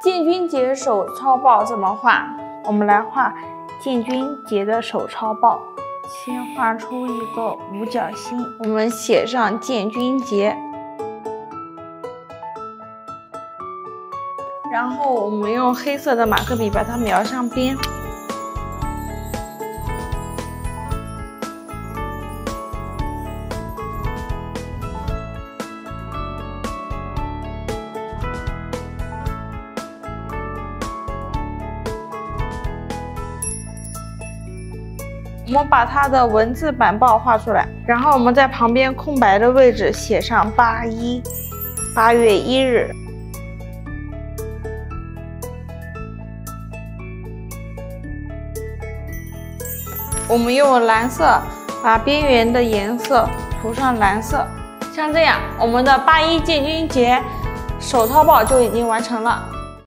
建军节手抄报怎么画？我们来画建军节的手抄报。先画出一个五角星，我们写上建军节。然后我们用黑色的马克笔把它描上边。我们把它的文字板报画出来，然后我们在旁边空白的位置写上8月1日。我们用蓝色把边缘的颜色涂上蓝色，像这样，我们的8·1建军节手抄报就已经完成了。